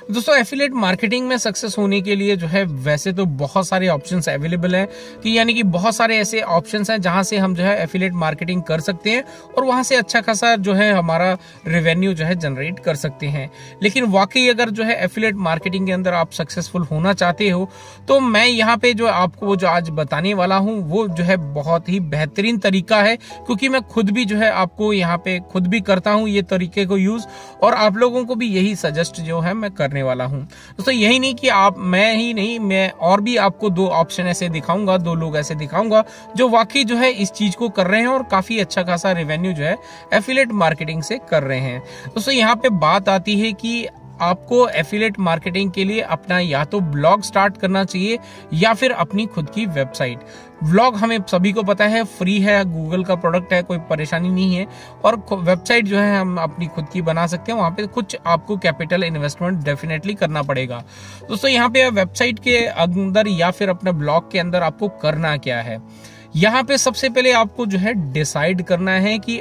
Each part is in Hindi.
दोस्तों एफिलिएट मार्केटिंग में सक्सेस होने के लिए जो है वैसे तो बहुत सारे ऑप्शंस अवेलेबल हैं कि यानी कि बहुत सारे ऐसे ऑप्शंस हैं जहां से हम जो है एफिलिएट मार्केटिंग कर सकते हैं और वहां से अच्छा खासा जो है हमारा रेवेन्यू जो है जनरेट कर सकते हैं। लेकिन वाकई अगर जो है एफिलिएट मार्केटिंग के अंदर आप सक्सेसफुल होना चाहते हो तो मैं यहाँ पे जो आपको जो आज बताने वाला हूँ वो जो है बहुत ही बेहतरीन तरीका है, क्योंकि मैं खुद भी जो है आपको यहाँ पे खुद भी करता हूँ ये तरीके को यूज, और आप लोगों को भी यही सजेस्ट जो है मैं करने वाला हूं। दोस्तों यही नहीं कि आप मैं ही नहीं, मैं और भी आपको दो ऑप्शन ऐसे दिखाऊंगा, दो लोग ऐसे दिखाऊंगा जो वाकई जो है इस चीज को कर रहे हैं और काफी अच्छा खासा रेवेन्यू जो है एफिलिएट मार्केटिंग से कर रहे हैं। दोस्तों यहाँ पे बात आती है कि आपको एफिलिएट मार्केटिंग के लिए अपना या तो ब्लॉग स्टार्ट करना चाहिए या फिर अपनी खुद की वेबसाइट। ब्लॉग हमें सभी को पता है फ्री है, गूगल का प्रोडक्ट है, कोई परेशानी नहीं है, और वेबसाइट जो है हम अपनी खुद की बना सकते हैं। वहां पे कुछ आपको कैपिटल इन्वेस्टमेंट डेफिनेटली करना पड़ेगा। दोस्तों यहाँ पे वेबसाइट के अंदर या फिर अपने ब्लॉग के अंदर आपको करना क्या है, यहाँ पे सबसे पहले आपको जो है डिसाइड करना है कि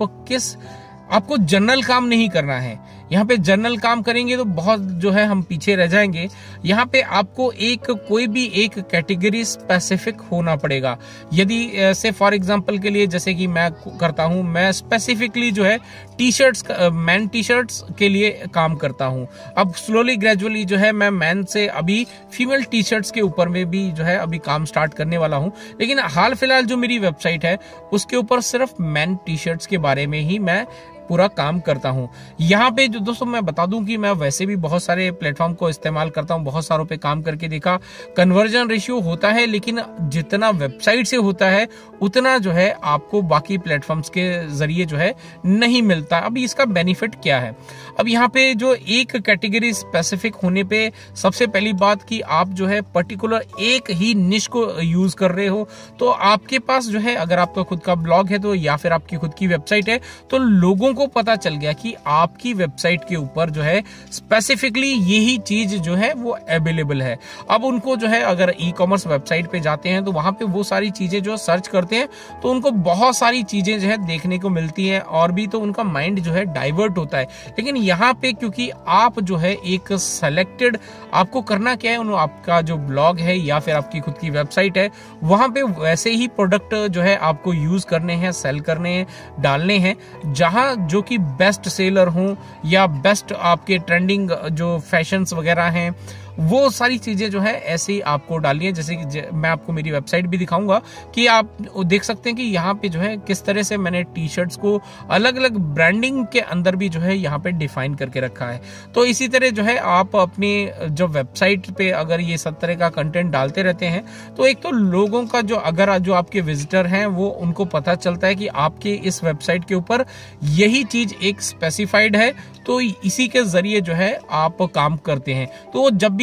आपको जनरल काम नहीं करना है। यहाँ पे जनरल काम करेंगे तो बहुत जो है हम पीछे रह जाएंगे। यहाँ पे आपको कोई भी एक कैटेगरी स्पेसिफिक होना पड़ेगा। यदि से फॉर एग्जांपल के लिए जैसे कि मैं करता हूँ, मैं स्पेसिफिकली जो है टी-शर्ट्स, मैन टी-शर्ट्स के लिए काम करता हूँ। अब स्लोली ग्रेजुअली जो है मैं मैन से अभी फीमेल टी-शर्ट्स के ऊपर में भी जो है अभी काम स्टार्ट करने वाला हूँ। लेकिन हाल फिलहाल जो मेरी वेबसाइट है उसके ऊपर सिर्फ मैन टी-शर्ट्स के बारे में ही मैं पूरा काम करता हूं। यहाँ पे जो दोस्तों मैं बता दूं कि मैं वैसे भी बहुत सारे प्लेटफॉर्म को इस्तेमाल करता हूं, बहुत सारों पे काम करके देखा, कन्वर्जन रेशियो होता है, लेकिन जितना वेबसाइट से होता है उतना जो है आपको बाकी प्लेटफॉर्म्स के जरिए जो है नहीं मिलता। अब इसका बेनिफिट क्या है? अब यहाँ पे जो एक कैटेगरी स्पेसिफिक होने पे सबसे पहली बात कि आप जो है पर्टिकुलर एक ही निश को यूज कर रहे हो, तो आपके पास जो है अगर आपका खुद का ब्लॉग है तो या फिर आपकी खुद की वेबसाइट है तो लोगों को पता चल गया कि आपकी वेबसाइट के ऊपर जो है स्पेसिफिकली यही चीज जो है वो अवेलेबल है। अब उनको जो है अगर ई कॉमर्स वेबसाइट पे जाते हैं तो वहां पे वो सारी चीजें जो सर्च करते हैं तो उनको बहुत सारी चीजें जो है देखने को मिलती हैं और भी तो उनका माइंड जो है डाइवर्ट होता है। लेकिन यहाँ पे क्योंकि आप जो है एक सेलेक्टेड, आपको करना क्या है, आपका जो ब्लॉग है या फिर आपकी खुद की वेबसाइट है वहां पे वैसे ही प्रोडक्ट जो है आपको यूज करने हैं, सेल करने हैं, डालने हैं, जहां जो कि बेस्ट सेलर हों या बेस्ट आपके ट्रेंडिंग जो फैशंस वगैरह हैं वो सारी चीजें जो है ऐसे ही आपको डालनी है। जैसे कि मैं आपको मेरी वेबसाइट भी दिखाऊंगा कि आप देख सकते हैं कि यहाँ पे जो है किस तरह से मैंने टी शर्ट्स को अलग अलग ब्रांडिंग के अंदर भी जो है यहाँ पे डिफाइन करके रखा है। तो इसी तरह जो है आप अपनी जो वेबसाइट पे अगर ये सब तरह का कंटेंट डालते रहते हैं तो एक तो लोगों का जो आपके विजिटर हैं वो उनको पता चलता है कि आपके इस वेबसाइट के ऊपर यही चीज एक स्पेसिफाइड है, तो इसी के जरिए जो है आप काम करते हैं। तो जब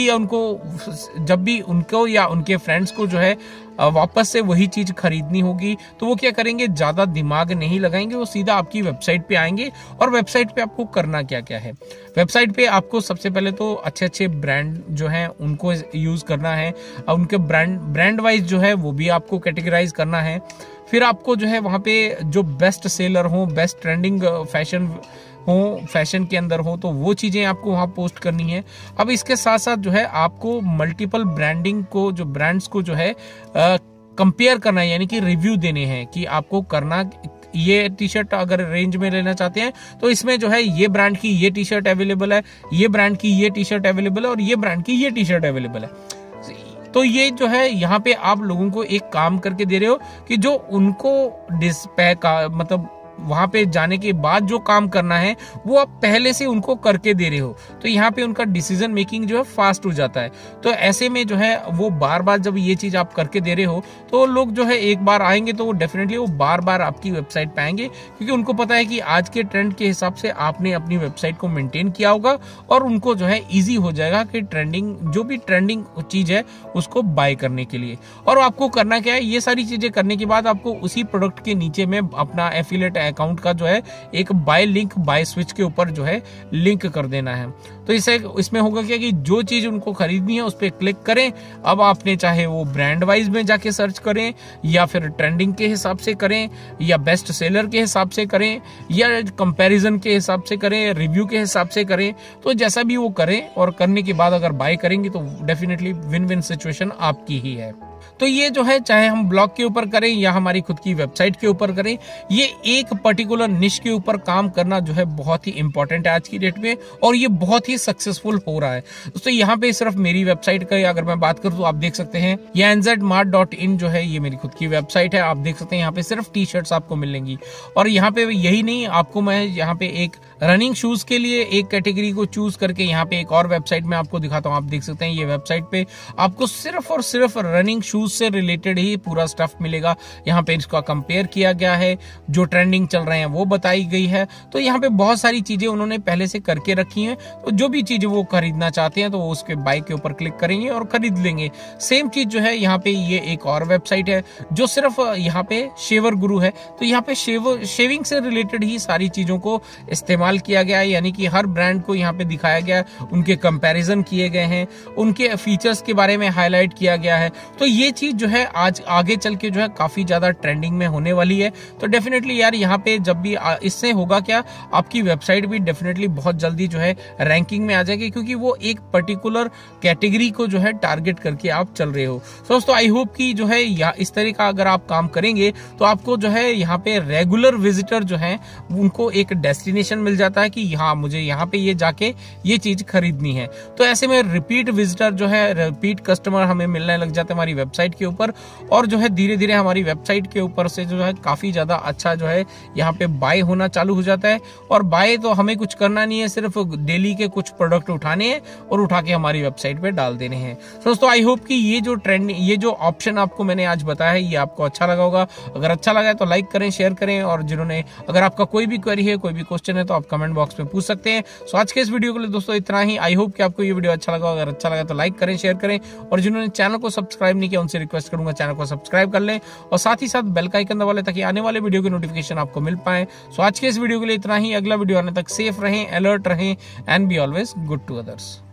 भी उनको या उनके फ्रेंड्स को जो है वापस से वही चीज खरीदनी होगी तो वो क्या करेंगे, ज्यादा दिमाग नहीं लगाएंगे, वो सीधा आपकी वेबसाइट पे आएंगे। और वेबसाइट पे आपको करना क्या क्या है, वेबसाइट पे आपको सबसे पहले तो अच्छे अच्छे ब्रांड जो हैं उनको यूज करना है, उनके ब्रांड वाइज जो है वो भी आपको कैटेगराइज करना है। फिर आपको जो है वहां पे जो बेस्ट सेलर हो, बेस्ट ट्रेंडिंग फैशन के अंदर हो, तो वो चीजें आपको वहां पोस्ट करनी है। अब इसके साथ साथ जो है आपको मल्टीपल ब्रांडिंग को, जो ब्रांड्स को जो है कंपेयर करना है, यानी कि रिव्यू देने हैं कि आपको करना, ये टी शर्ट अगर रेंज में लेना चाहते हैं तो इसमें जो है ये ब्रांड की ये टी शर्ट अवेलेबल है, ये ब्रांड की ये टी शर्ट अवेलेबल है और ये ब्रांड की ये टी शर्ट अवेलेबल है। तो ये जो है यहाँ पे आप लोगों को एक काम करके दे रहे हो कि जो उनको डिस्पैच का मतलब वहां पे जाने के बाद जो काम करना है वो आप पहले से उनको करके दे रहे हो, तो यहाँ पे उनका डिसीजन मेकिंग जो है फास्ट हो जाता है। तो ऐसे में जो है वो बार बार जब ये चीज आप करके दे रहे हो तो लोग जो है एक बार आएंगे तो वो डेफिनेटली वो बार बार आपकी वेबसाइट पे आएंगे, क्योंकि उनको पता है कि आज के ट्रेंड के हिसाब से आपने अपनी वेबसाइट को मेंटेन किया होगा और उनको जो है ईजी हो जाएगा कि जो भी ट्रेंडिंग चीज है उसको बाय करने के लिए। और आपको करना क्या है, ये सारी चीजें करने के बाद आपको उसी प्रोडक्ट के नीचे में अपना एफिलिएट अकाउंट का जो है एक बाय लिंक बाय स्विच के ऊपर जो है लिंक कर देना है। तो इसमें होगा क्या कि जो चीज उनको खरीदनी है उस पर क्लिक करें। अब आपने चाहे वो ब्रांड वाइज में जाके सर्च करें या फिर ट्रेंडिंग के हिसाब से करें या बेस्ट सेलर के हिसाब से करें या कंपैरिजन के हिसाब से करें, रिव्यू के हिसाब से करें, तो जैसा भी वो करें और करने के बाद अगर बाय करेंगे तो डेफिनेटली विन विन सिचुएशन आपकी ही है। तो ये जो है चाहे हम ब्लॉग के ऊपर करें या हमारी खुद की वेबसाइट के ऊपर करें, ये एक पर्टिकुलर निश के ऊपर काम करना जो है बहुत ही इंपॉर्टेंट है आज की डेट में और ये बहुत ही सक्सेसफुल हो रहा है। दोस्तों यहाँ पे सिर्फ मेरी वेबसाइट का अगर मैं बात करूँ तो आप देख सकते हैं ये nzmart.in जो है ये मेरी खुद की वेबसाइट है। आप देख सकते हैं यहाँ पे सिर्फ टी शर्ट्स आपको मिलेंगी और यहाँ पे यही नहीं, आपको मैं यहाँ पे एक रनिंग शूज के लिए एक कैटेगरी को चूज करके यहाँ पे एक और वेबसाइट में आपको दिखाता हूँ। आप देख सकते हैं ये वेबसाइट पे आपको सिर्फ और सिर्फ रनिंग शूज से रिलेटेड ही पूरा स्टफ मिलेगा। यहाँ पे इसका कंपेयर किया गया है, जो ट्रेंडिंग चल रहे हैं वो बताई गई है। तो यहाँ पे बहुत सारी चीजें उन्होंने पहले से करके रखी हैं, तो जो भी चीजें वो खरीदना चाहते हैं तो वो उसके बाय के ऊपर क्लिक करेंगे और खरीद लेंगे। सेम चीज जो है यहाँ पे ये एक और वेबसाइट है जो सिर्फ यहाँ पे शेवर गुरु है। तो यहाँ पे शेविंग से रिलेटेड ही सारी चीजों को इस्तेमाल किया गया है, यानी कि हर ब्रांड को यहाँ पे दिखाया गया, उनके कंपैरिजन किए गए हैं, उनके फीचर्स के बारे में हाईलाइट किया गया है। तो ये चीज जो है आज आगे चल के जो है काफी ज्यादा ट्रेंडिंग में होने वाली है। तो डेफिनेटली यार यहाँ पे जब भी इससे होगा क्या, आपकी वेबसाइट भी डेफिनेटली बहुत जल्दी जो है रैंकिंग में आ जाएगी, क्योंकि वो एक पर्टिकुलर कैटेगरी को जो है टारगेट करके आप चल रहे हो। दोस्तों आई होप कि जो है इस तरह का अगर आप काम करेंगे तो आपको जो है यहाँ पे रेगुलर विजिटर जो है उनको एक डेस्टिनेशन मिल जाता है कि हाँ मुझे यहाँ पे ये जाके ये चीज खरीदनी है। तो ऐसे में रिपीट विजिटर जो है, रिपीट कस्टमर हमें मिलने लग जाते हैं हमारी वेबसाइट के ऊपर और जो है धीरे धीरे हमारी वेबसाइट के ऊपर से जो है काफी ज्यादा अच्छा जो है यहाँ पे बाय होना चालू हो जाता है। और बाय तो हमें कुछ करना नहीं है, सिर्फ डेली के कुछ प्रोडक्ट उठाने हैं और उठा के हमारी वेबसाइट पे डाल देने हैं। दोस्तों आई होप कि ये जो ऑप्शन आपको मैंने आज बताया है ये आपको अच्छा लगा होगा। अगर अच्छा लगा है तो लाइक करें, शेयर करें और अगर आपका कोई भी क्वेरी है, कोई भी क्वेश्चन है तो आप कमेंट बॉक्स में पूछ सकते हैं। सो आज के इस वीडियो के लिए दोस्तों इतना ही। आई होप कि आपको ये वीडियो अच्छा लगा। अगर अच्छा लगा तो लाइक करें, शेयर करें और जिन्होंने चैनल को सब्सक्राइब नहीं किया उनसे रिक्वेस्ट करूंगा चैनल को सब्सक्राइब कर लें और साथ ही साथ बेल का आइकन दबा लें ताकि आने वाले वीडियो की नोटिफिकेशन आपको मिल पाए। सो आज के इस वीडियो के लिए इतना ही। अगला वीडियो आने तक सेफ रहें, अलर्ट रहें and be always good to others.